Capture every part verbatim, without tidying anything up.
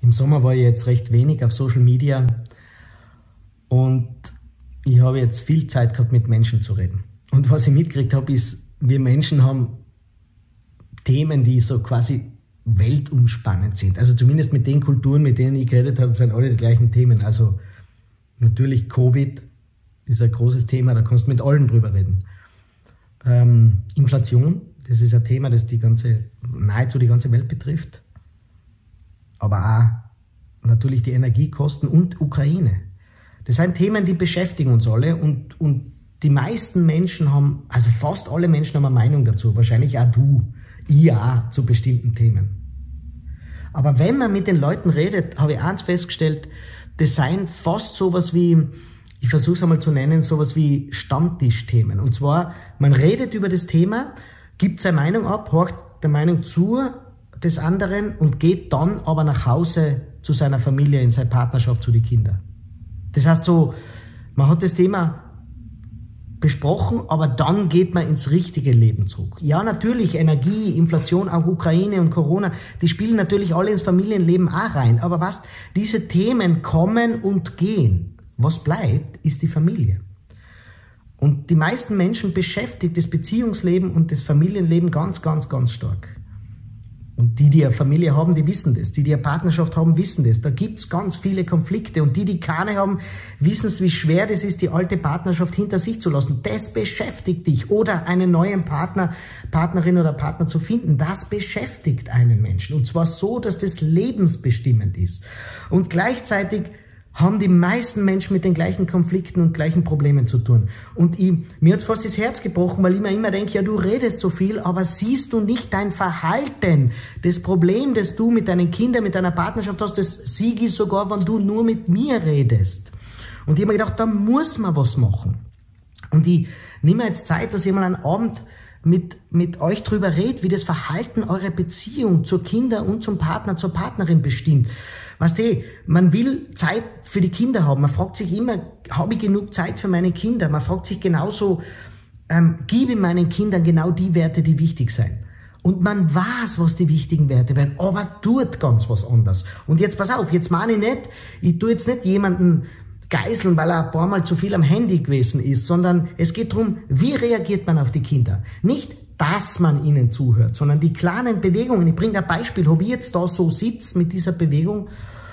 Im Sommer war ich jetzt recht wenig auf Social Media und ich habe jetzt viel Zeit gehabt, mit Menschen zu reden. Und was ich mitgekriegt habe, ist, wir Menschen haben Themen, die so quasi weltumspannend sind. Also zumindest mit den Kulturen, mit denen ich geredet habe, sind alle die gleichen Themen. Also natürlich Covid ist ein großes Thema, da kannst du mit allen drüber reden. Ähm, Inflation, das ist ein Thema, das die ganze, nahezu die ganze Welt betrifft. Aber auch natürlich die Energiekosten und Ukraine. Das sind Themen, die beschäftigen uns alle und, und die meisten Menschen haben, also fast alle Menschen haben eine Meinung dazu, wahrscheinlich auch du, ich auch zu bestimmten Themen. Aber wenn man mit den Leuten redet, habe ich eins festgestellt, das seien fast sowas wie, ich versuche es einmal zu nennen, sowas wie Stammtischthemen. Und zwar, man redet über das Thema, gibt seine Meinung ab, horcht der Meinung zu des anderen und geht dann aber nach Hause zu seiner Familie, in seine Partnerschaft, zu den Kindern. Das heißt so, man hat das Thema besprochen, aber dann geht man ins richtige Leben zurück. Ja, natürlich, Energie, Inflation, auch Ukraine und Corona, die spielen natürlich alle ins Familienleben auch rein. Aber was, diese Themen kommen und gehen. Was bleibt, ist die Familie. Und die meisten Menschen beschäftigt das Beziehungsleben und das Familienleben ganz, ganz, ganz stark. Und die, die eine Familie haben, die wissen das. Die, die eine Partnerschaft haben, wissen das. Da gibt es ganz viele Konflikte. Und die, die keine haben, wissen es, wie schwer das ist, die alte Partnerschaft hinter sich zu lassen. Das beschäftigt dich. Oder einen neuen Partner, Partnerin oder Partner zu finden. Das beschäftigt einen Menschen. Und zwar so, dass das lebensbestimmend ist. Und gleichzeitig haben die meisten Menschen mit den gleichen Konflikten und gleichen Problemen zu tun. Und ich, mir hat fast das Herz gebrochen, weil ich mir immer denke, ja, du redest so viel, aber siehst du nicht dein Verhalten? Das Problem, das du mit deinen Kindern, mit deiner Partnerschaft hast, das sieg ich sogar, wenn du nur mit mir redest. Und ich habe mir gedacht, da muss man was machen. Und ich nehme mir jetzt Zeit, dass ich mal einen Abend mit, mit euch drüber rede, wie das Verhalten eurer Beziehung zur Kinder und zum Partner, zur Partnerin bestimmt. Weißt du, man will Zeit für die Kinder haben. Man fragt sich immer, habe ich genug Zeit für meine Kinder? Man fragt sich genauso, ähm, gebe ich meinen Kindern genau die Werte, die wichtig sind. Und man weiß, was die wichtigen Werte werden, aber tut ganz was anderes. Und jetzt pass auf, jetzt meine ich nicht, ich tue jetzt nicht jemanden geißeln, weil er ein paar Mal zu viel am Handy gewesen ist, sondern es geht darum, wie reagiert man auf die Kinder? Nicht, dass man ihnen zuhört, sondern die kleinen Bewegungen. Ich bringe ein Beispiel, ob ich jetzt da so sitze mit dieser Bewegung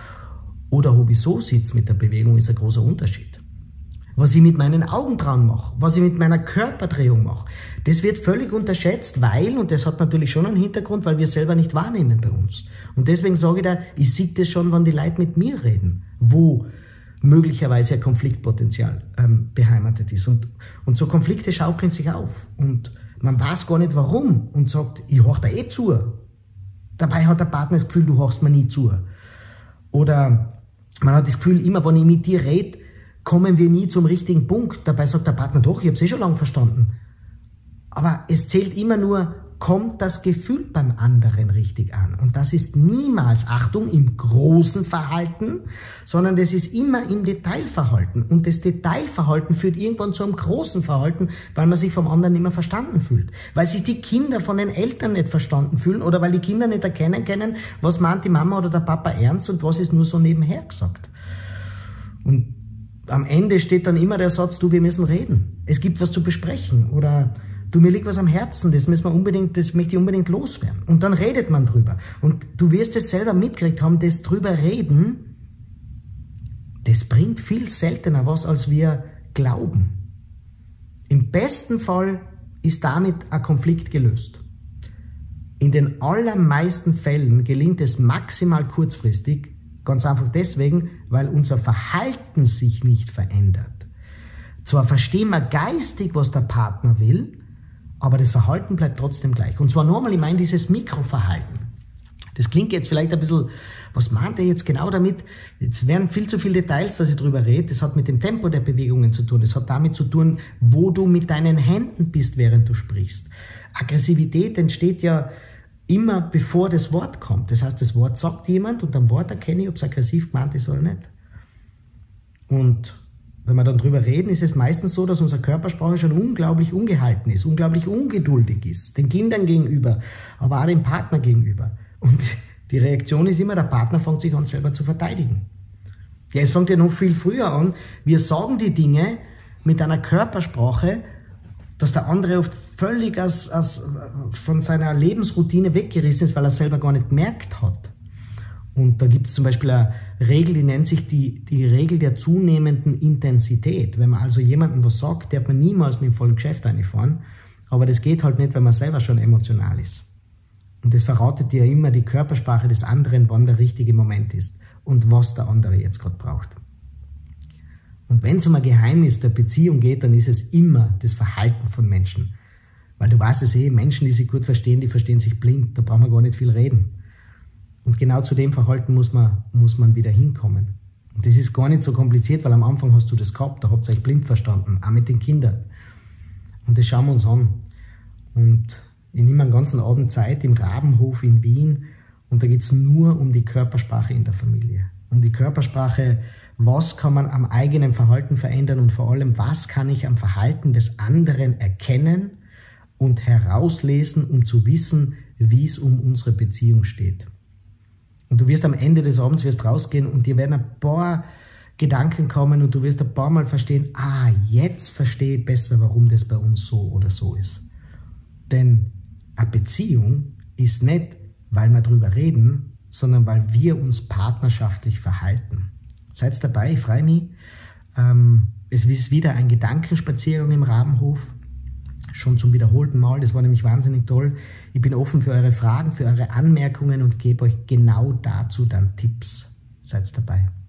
oder ob ich so sitze mit der Bewegung, ist ein großer Unterschied. Was ich mit meinen Augenbrauen mache, was ich mit meiner Körperdrehung mache, das wird völlig unterschätzt, weil, und das hat natürlich schon einen Hintergrund, weil wir es selber nicht wahrnehmen bei uns. Und deswegen sage ich da, ich sehe das schon, wenn die Leute mit mir reden, wo möglicherweise ein Konfliktpotenzial ähm, beheimatet ist. Und, und so Konflikte schaukeln sich auf. Und man weiß gar nicht warum und sagt, ich horch dir eh zu. Dabei hat der Partner das Gefühl, du horchst mir nie zu. Oder man hat das Gefühl, immer wenn ich mit dir rede, kommen wir nie zum richtigen Punkt. Dabei sagt der Partner, doch, ich habe es eh schon lange verstanden. Aber es zählt immer nur, kommt das Gefühl beim anderen richtig an. Und das ist niemals, Achtung, im großen Verhalten, sondern das ist immer im Detailverhalten. Und das Detailverhalten führt irgendwann zu einem großen Verhalten, weil man sich vom anderen nicht mehr verstanden fühlt. Weil sich die Kinder von den Eltern nicht verstanden fühlen oder weil die Kinder nicht erkennen können, was meint die Mama oder der Papa ernst und was ist nur so nebenher gesagt. Und am Ende steht dann immer der Satz, du, wir müssen reden. Es gibt was zu besprechen oder du, mir liegt was am Herzen, das müssen wir unbedingt, das möchte ich unbedingt loswerden. Und dann redet man drüber. Und du wirst es selber mitgekriegt haben, das drüber reden, das bringt viel seltener was, als wir glauben. Im besten Fall ist damit ein Konflikt gelöst. In den allermeisten Fällen gelingt es maximal kurzfristig, ganz einfach deswegen, weil unser Verhalten sich nicht verändert. Zwar verstehen wir geistig, was der Partner will, aber das Verhalten bleibt trotzdem gleich. Und zwar nochmal, ich meine dieses Mikroverhalten. Das klingt jetzt vielleicht ein bisschen, was meint er jetzt genau damit? Jetzt werden viel zu viele Details, dass ich drüber rede. Das hat mit dem Tempo der Bewegungen zu tun. Das hat damit zu tun, wo du mit deinen Händen bist, während du sprichst. Aggressivität entsteht ja immer bevor das Wort kommt. Das heißt, das Wort sagt jemand und am Wort erkenne ich, ob es aggressiv gemeint ist oder nicht. Und wenn wir dann drüber reden, ist es meistens so, dass unsere Körpersprache schon unglaublich ungehalten ist, unglaublich ungeduldig ist, den Kindern gegenüber, aber auch dem Partner gegenüber. Und Die Reaktion ist immer, der Partner fängt sich an, selber zu verteidigen. Ja, es fängt ja noch viel früher an. Wir sagen die Dinge mit einer Körpersprache, dass der andere oft völlig aus, aus, von seiner Lebensroutine weggerissen ist, weil er selber gar nicht gemerkt hat. Und da gibt es zum Beispiel eine Regel, die nennt sich die, die Regel der zunehmenden Intensität. Wenn man also jemandem was sagt, darf man niemals mit dem vollen Geschäft reinfahren, aber das geht halt nicht, wenn man selber schon emotional ist. Und das verratet dir immer die Körpersprache des anderen, wann der richtige Moment ist und was der andere jetzt gerade braucht. Und wenn es um ein Geheimnis der Beziehung geht, dann ist es immer das Verhalten von Menschen. Weil du weißt es eh, Menschen, die sich gut verstehen, die verstehen sich blind, da brauchen wir gar nicht viel reden. Und genau zu dem Verhalten muss man, muss man wieder hinkommen. Und das ist gar nicht so kompliziert, weil am Anfang hast du das gehabt, da habt ihr euch blind verstanden, auch mit den Kindern. Und das schauen wir uns an. Und ich nehme einen ganzen Abend Zeit im Rabenhof in Wien und da geht es nur um die Körpersprache in der Familie. Um die Körpersprache, was kann man am eigenen Verhalten verändern und vor allem, was kann ich am Verhalten des anderen erkennen und herauslesen, um zu wissen, wie es um unsere Beziehung steht. Und du wirst am Ende des Abends wirst rausgehen und dir werden ein paar Gedanken kommen und du wirst ein paar Mal verstehen, ah, jetzt verstehe ich besser, warum das bei uns so oder so ist. Denn eine Beziehung ist nicht, weil wir drüber reden, sondern weil wir uns partnerschaftlich verhalten. Seid dabei, ich freue mich. Ähm, es ist wieder ein Gedankenspaziergang im Rabenhof, schon zum wiederholten Mal, das war nämlich wahnsinnig toll. Ich bin offen für eure Fragen, für eure Anmerkungen und gebe euch genau dazu dann Tipps. Seid dabei.